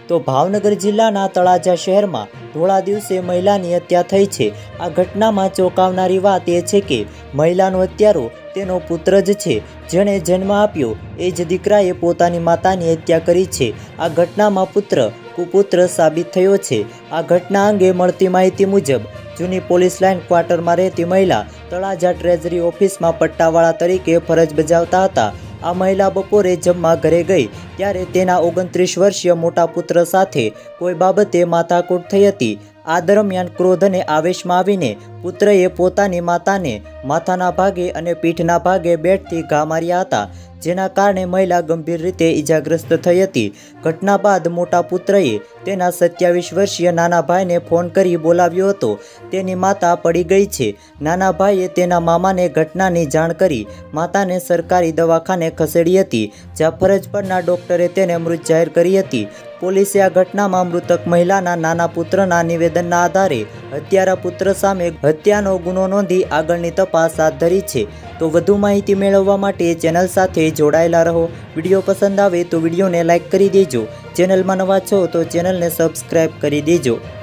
તો ભાવનગર જિલ્લાના તળાજા શહેરમાં ધોળા દિવસે મહિલાની હત્યા થઈ છે। આ ઘટનામાં ચોંકાવનારી વાત એ છે કે મહિલાનો હત્યારો તેનો પુત્ર જ છે, જેણે જન્મ આપ્યો એ જ દીકરાએ પોતાની માતાની હત્યા કરી છે। આ ઘટનામાં પુત્ર કુપુત્ર સાબિત થયો છે। આ ઘટના અંગે મળતી માહિતી મુજબ જૂની પોલીસ લાઇન ક્વાર્ટરમાં રહેતી મહિલા તળાજા ટ્રેઝરી ઓફિસમાં પટ્ટાવાળા તરીકે ફરજ બજાવતા હતા। આ મહિલા બપોરે જમવા ઘરે ગઈ ત્યારે તેના 29 વર્ષીય મોટા પુત્ર સાથે કોઈ બાબતે માથાકૂટ થઈ હતી। આ દરમિયાન ક્રોધ અને આવેશમાં આવીને પુત્રએ પોતાની માતાને માથાના ભાગે અને પીઠના ભાગે બેટથી ઘા માર્યા હતા, જેના કારણે મહિલા ગંભીર રીતે ઈજાગ્રસ્ત થઈ હતી। ઘટના બાદ મોટા પુત્રએ તેના 27 વર્ષીય નાના ભાઈને ફોન કરી બોલાવ્યો હતો। તેની માતા પડી ગઈ છે। નાના ભાઈએ તેના મામાને ઘટનાની જાણ કરી માતાને સરકારી દવાખાને ખસેડી હતી, જ્યાં ફરજ પરના ડોક્ટરે તેને મૃત જાહેર કરી હતી। પોલીસે આ ઘટનામાં મૃતક મહિલાના નાના પુત્રના નિવેદનના આધારે હત્યારા પુત્ર સામે હત્યાનો ગુનો નોંધી આગળની તપાસ હાથ ધરી છે। તો વધુ માહિતી મેળવવા માટે ચેનલ સાથે જોડાયેલા રહો। વિડીયો પસંદ આવે તો વિડીયોને લાઇક કરી દેજો। ચેનલમાં નવા છો તો ચેનલને સબસ્ક્રાઈબ કરી દેજો।